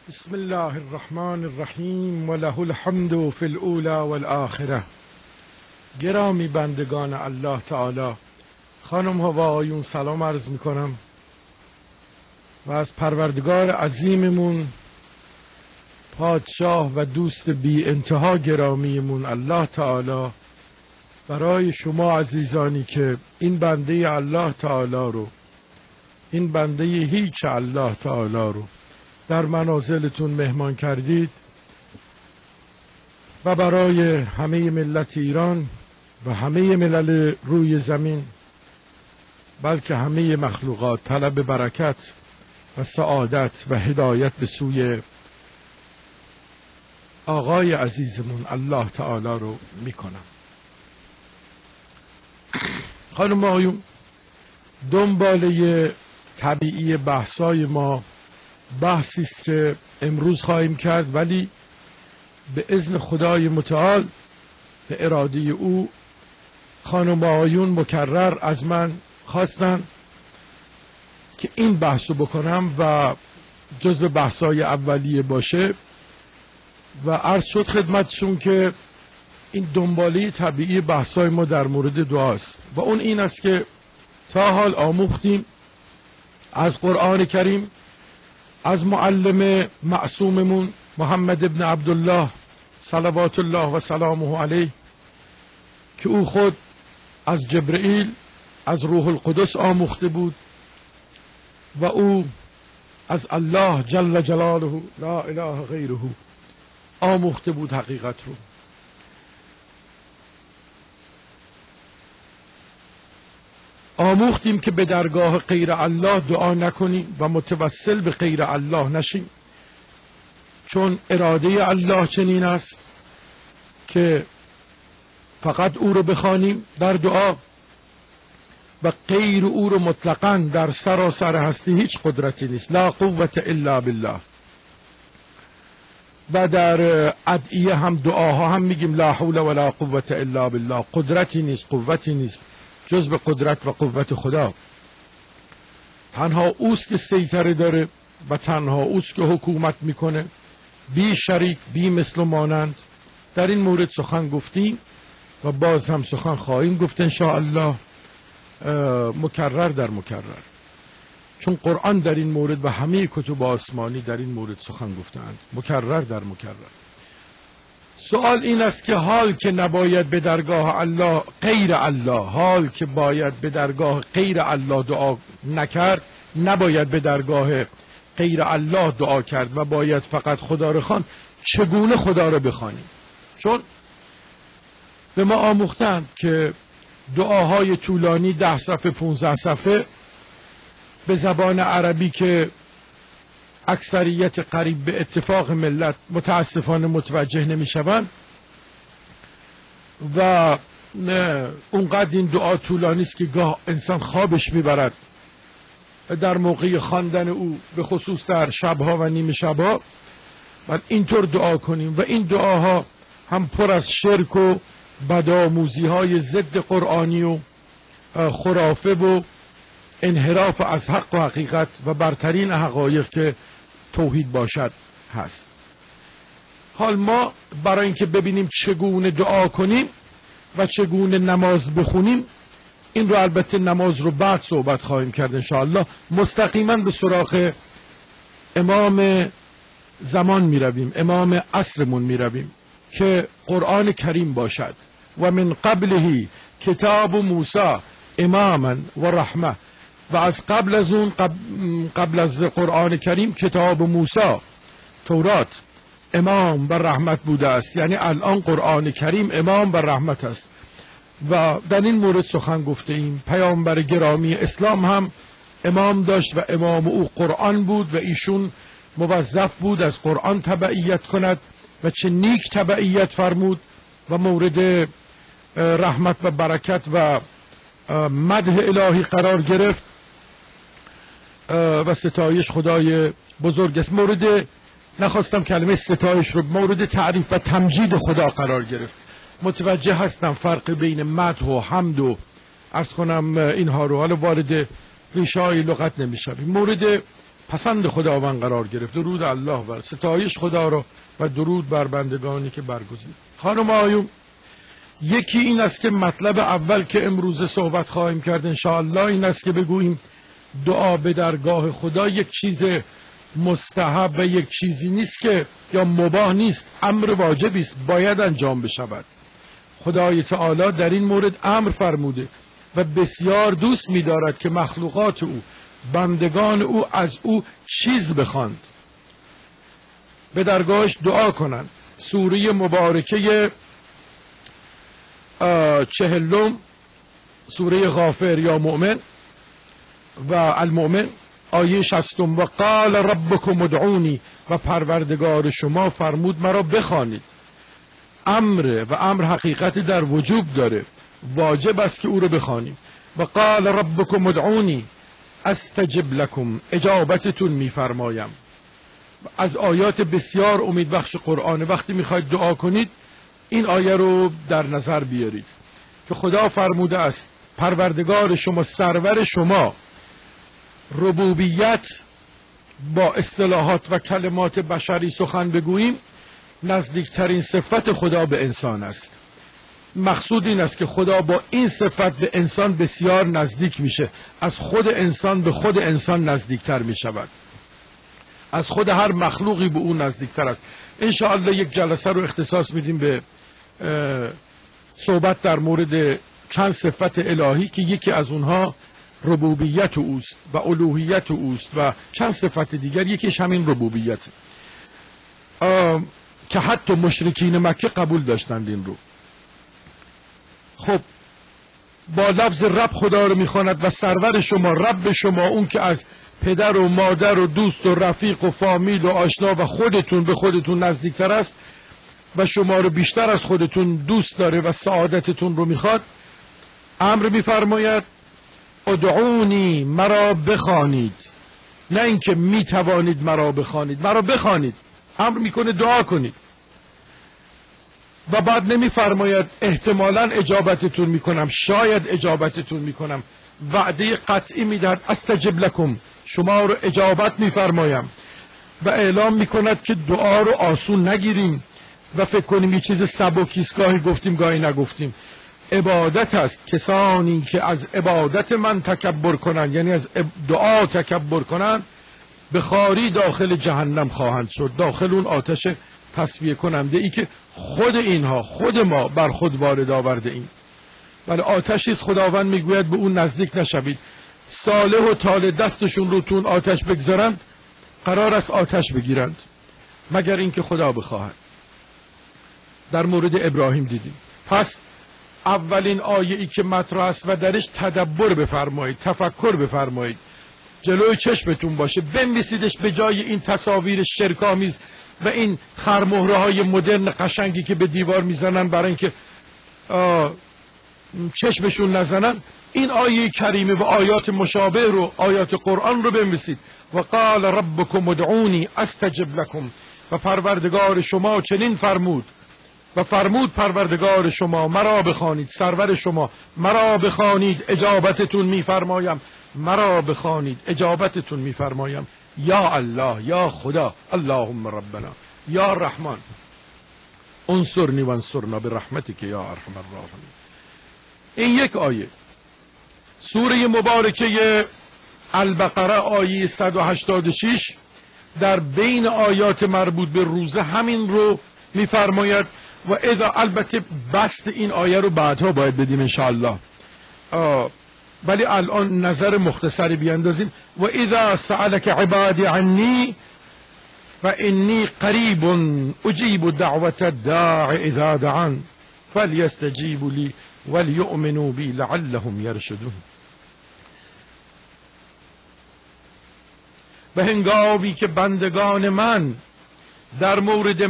بسم الله الرحمن الرحیم و له الحمد فی الاولی والآخره. گرامی بندگان الله تعالی، خانم ها و آقایون، سلام عرض می کنم و از پروردگار عظیممون، پادشاه و دوست بی انتها گرامیمون الله تعالی، برای شما عزیزانی که این بنده الله تعالی رو، این بنده هیچ الله تعالی رو در منازلتون مهمان کردید و برای همه ملت ایران و همه ملل روی زمین، بلکه همه مخلوقات، طلب برکت و سعادت و هدایت به سوی آقای عزیزمون الله تعالی رو میکنم. خانم آقایون، دنباله طبیعی بحثای ما بحثی است که امروز خواهیم کرد، ولی به اذن خدای متعال، به اراده او، خانم آقایون مکرر از من خواستن که این بحثو بکنم و جزو بحثای اولیه باشه و عرض شد خدمتشون که این دنباله طبیعی بحثای ما در مورد دعاست و اون این است که تا حال آموختیم از قرآن کریم، از معلم معصوممون محمد ابن عبدالله صلوات الله و سلامه علیه که او خود از جبرئیل، از روح القدس آموخته بود و او از الله جل جلاله لا اله غیره آموخته بود حقیقت رو. آموختیم که به درگاه غیر الله دعا نکنیم و متوسل به غیر الله نشیم، چون اراده الله چنین است که فقط او رو بخوانیم در دعا و غیر او رو مطلقاً در سراسر هستی هیچ قدرتی نیست. لا قوت الا بالله. و در ادعیه هم، دعاها هم میگیم لا حول ولا قوت الا بالله. قدرتی نیست، قوتی نیست جز به قدرت و قوت خدا. تنها اوست که سیطره داره و تنها اوست که حکومت میکنه، بی شریک، بی مثل و مانند. در این مورد سخن گفتیم و باز هم سخن خواهیم گفت انشاءالله، مکرر در مکرر، چون قرآن در این مورد و همه کتب آسمانی در این مورد سخن گفتند، مکرر در مکرر. سوال این است که حال که نباید به درگاه الله غیر الله، حال که باید به درگاه غیر الله دعا نکرد، نباید به درگاه غیر الله دعا کرد و باید فقط خدا رو خواند، چگونه خدا رو بخوانیم؟ چون به ما آموختند که دعاهای طولانی 10 صفحه 15 صفحه به زبان عربی که اکثریت قریب به اتفاق ملت متاسفانه متوجه نمیشوند و اونقدر این دعا طولانی است که گاه انسان خوابش میبرد در موقع خواندن او، به خصوص در شبها و نیمه شبها. و اینطور دعا کنیم و این دعاها هم پر از شرک و بدآموزی های ضد قرآنی و خرافه و انحراف از حق و حقیقت و برترین حقایق که توحید باشد هست. حال ما برای اینکه ببینیم چگونه دعا کنیم و چگونه نماز بخونیم، این رو البته نماز رو بعد صحبت خواهیم کرد انشاءالله، مستقیما به سراغ امام زمان می رویم، امام عصرمون می رویم که قرآن کریم باشد. و من قبله کتاب موسی اماما و رحمه. و از قبل از اون، قبل از قرآن کریم، کتاب موسی تورات امام و رحمت بوده است. یعنی الان قرآن کریم امام و رحمت است و در این مورد سخن گفته ایم. پیامبر گرامی اسلام هم امام داشت و امام او قرآن بود و ایشون موظف بود از قرآن تبعیت کند و چه نیک تبعیت فرمود و مورد رحمت و برکت و مدح الهی قرار گرفت و ستایش خدای بزرگ است. مورد، نخواستم کلمه ستایش رو، مورد تعریف و تمجید خدا قرار گرفت. متوجه هستم فرق بین مدح و حمد و عرض کنم اینها رو، حالا وارد ریشه های لغت نمیشویم. مورد پسند خداوند قرار گرفت. درود الله بر ستایش خدا را و درود بر بندگانی که برگزید. خانم آیون، یکی این است که مطلب اول که امروز صحبت خواهیم کرد انشاءالله این است که بگوییم دعا به درگاه خدا یک چیز مستحب و یک چیزی نیست که یا مباح نیست، امر واجبی است، باید انجام بشود. خدای تعالی در این مورد امر فرموده و بسیار دوست می‌دارد که مخلوقات او، بندگان او از او چیز بخواند، به درگاهش دعا کنند. سوره مبارکه 40 سوره غافر یا مؤمن و المؤمن آیه 60 و قال ربکم ادعونی و پروردگار شما فرمود مرا بخوانید. امر و امر حقیقتی در وجوب داره، واجب است که او رو بخوانیم. و قال ربکم ادعونی استجب لکم، اجابتتون میفرمایم. از آیات بسیار امیدبخش قرآن، وقتی میخواید دعا کنید این آیه رو در نظر بیارید که خدا فرموده است پروردگار شما، سرور شما. ربوبیت با اصطلاحات و کلمات بشری سخن بگوییم نزدیکترین صفت خدا به انسان است. مقصود این است که خدا با این صفت به انسان بسیار نزدیک میشه، از خود انسان به خود انسان نزدیکتر میشود، از خود هر مخلوقی به اون نزدیکتر است. انشاءالله یک جلسه رو اختصاص میدیم به صحبت در مورد چند صفت الهی که یکی از اونها ربوبیت اوست و الوهیت اوست و چند صفت دیگر، یکیش همین ربوبیت که حتی مشرکین مکه قبول داشتند این رو. خب با لفظ رب خدا رو میخواند و سرور شما، رب شما، اون که از پدر و مادر و دوست و رفیق و فامیل و آشنا و خودتون به خودتون نزدیکتر است و شما رو بیشتر از خودتون دوست داره و سعادتتون رو میخواد، امر میفرماید ادعونی، مرا بخوانید. نه اینکه میتوانید مرا بخوانید، مرا بخوانید. امر میکنه دعا کنید و بعد نمیفرماید احتمالاً اجابتتون میکنم، شاید اجابتتون میکنم. وعده قطعی میدهد استجب لکم، شما رو اجابت میفرمایم و اعلام میکند که دعا رو آسون نگیریم و فکر کنیم یه چیز سبکیست، گاهی گفتیم گاهی نگفتیم. عبادت است. کسانی که از عبادت من تکبر کنند، یعنی از دعا تکبر کنند، به خاری داخل جهنم خواهند شد، داخل اون آتش تصفیه کننده ای که خود اینها، خود ما بر خود وارد آورده ایم. ولی آتشی است خداوند میگوید به اون نزدیک نشوید. صالح و طالح دستشون رو تو اون آتش بگذارند قرار است آتش بگیرند مگر اینکه خدا بخواهد. در مورد ابراهیم دیدیم. پس اولین آیه ای که مطرح است و درش تدبر بفرمایید، تفکر بفرمایید، جلوی چشمتون باشه، بنویسیدش به جای این تصاویر شرک‌آمیز و این خرمهره های مدرن قشنگی که به دیوار میزنن برای اینکه چشمشون نزنن. این آیه کریمه و آیات مشابه رو، آیات قرآن رو بنویسید. و قال ربکم ادعونی استجب لکم، و پروردگار شما چنین فرمود و فرمود پروردگار شما مرا بخوانید، سرور شما مرا بخوانید اجابتتون میفرمایم، مرا بخوانید اجابتتون میفرمایم. یا الله، یا خدا، اللهم ربنا، یا رحمان انصرنی و انصرنا برحمتک یا ارحم الراحمین. این یک آیه. سوره مبارکه البقره آیه 186 در بین آیات مربوط به روزه همین رو میفرماید و اذا، البته بست این آیه رو بعدها باید بدیم انشاءالله، ولی الان نظر مختصری بیاندازیم. و اذا سألك عبادی عنی فانی قریب اجیب دعوت الداع اذا دعان فلیستجیبوا لی ولیؤمنوا بی لعلهم یرشدون. به هنگامی که بندگان من در مورد